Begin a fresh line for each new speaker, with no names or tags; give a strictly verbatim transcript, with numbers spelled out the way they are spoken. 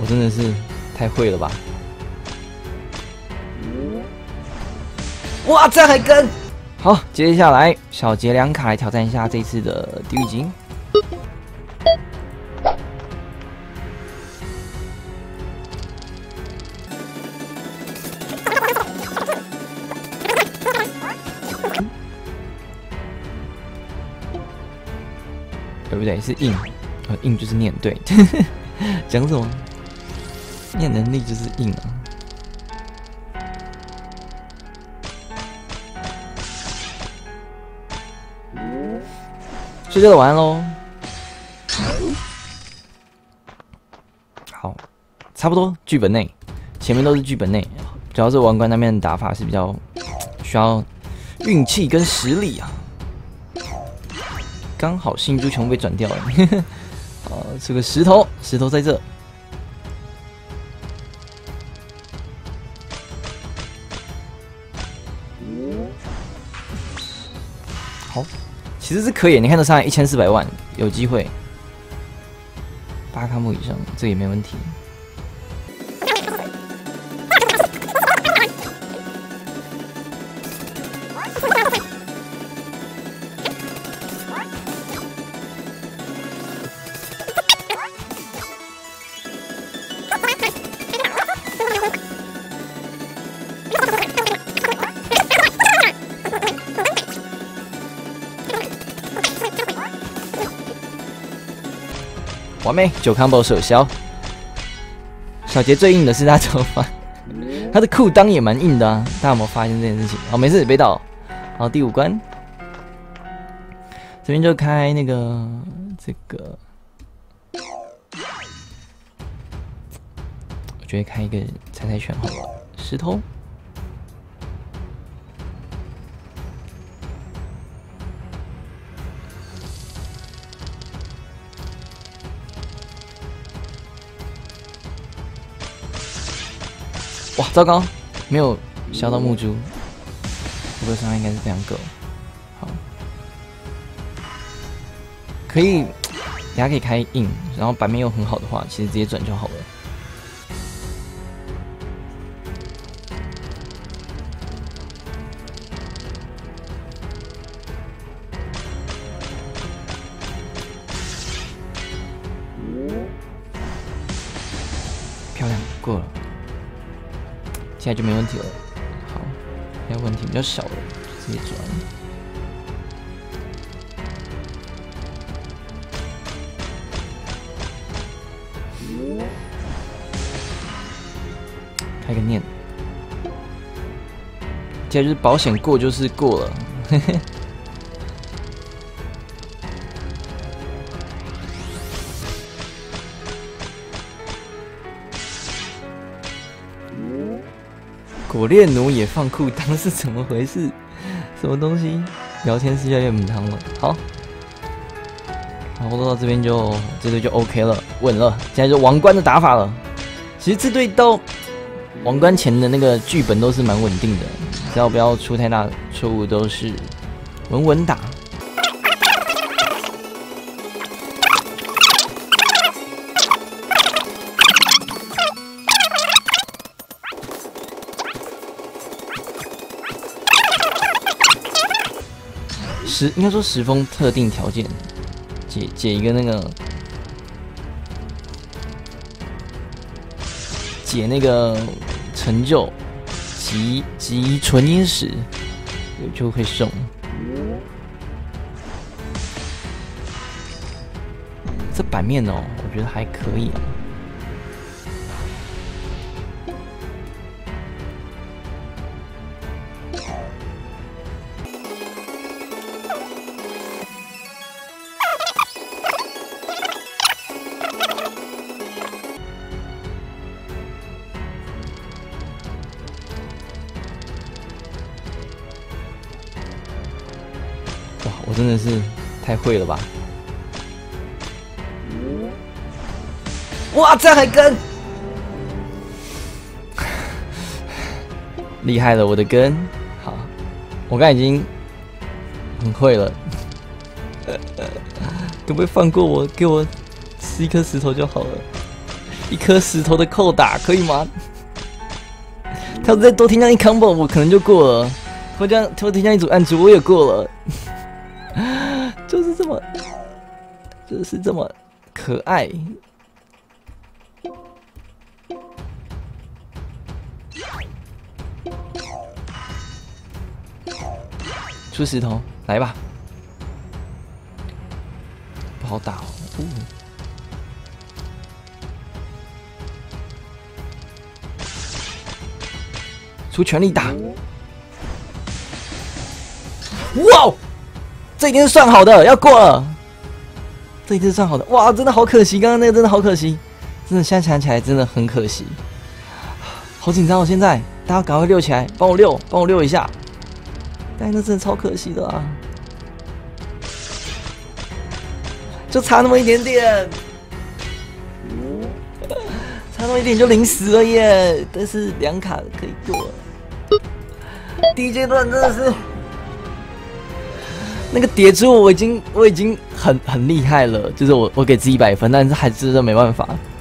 我真的是太会了吧！哇，这还跟好，接下来小杰两卡来挑战一下这次的地狱金。对不对？是硬，呃，硬就是念对。讲什么？念能力就是硬啊。睡觉的完喽。好，差不多剧本内，前面都是剧本内，主要是王冠那边的打法是比较需要运气跟实力啊。刚好新珠全部被转掉了。好，这个石头，石头在这。好，其实是可以，你看得上来一千四百万，有机会。八卡姆以上，这也没问题。完美，九 combo 手消。小杰最硬的是他头发，他的裤裆也蛮硬的啊！大家有没有发现这件事情？好，没事，别倒。好，第五关，这边就开那个这个，我觉得开一个猜猜拳好了，石头。哇，糟糕，没有削到木珠，不过伤害应该是非常够。好，可以，等下可以开硬，然后版面又很好的话，其实直接转就好了。漂亮，过了。现在就没问题了。好，现在问题比较小了，直接转。开个念。接下来就是保险过就是过了。嘿嘿。果炼奴也放裤裆是怎么回事？什么东西？聊天室越来越母汤了。好，然后到这边就这队就 OK 了，稳了。现在就王冠的打法了。其实这队到王冠前的那个剧本都是蛮稳定的，只要不要出太大错误，都是稳稳打。时应该说时风特定条件，解解一个那个解那个成就及及纯音石，就会送。这版面哦，我觉得还可以啊。哇，我真的是太会了吧！哇，这还跟厉害了，我的根。好，我刚才已经很会了，可不可以放过我，给我吃一颗石头就好了？ 一颗石头的扣打可以吗？他要再多添加一 combo， 我可能就过了。多加多添加一组暗珠，我也过了。就是这么，就是这么可爱。出石头，来吧。不好打哦。哦出全力打！哇，这一定是算好的，要过了。这一定是算好的。哇，真的好可惜，刚刚那个真的好可惜，真的现在想起来真的很可惜。好紧张哦，现在大家赶快溜起来，帮我溜，帮我溜一下。但那真的超可惜的啊，就差那么一点点。差那么一点就零死了耶！但是两卡可以过了。第一阶段真的是那个叠珠，我已经我已经很很厉害了，就是我我给自己一百分，但是还是没办法。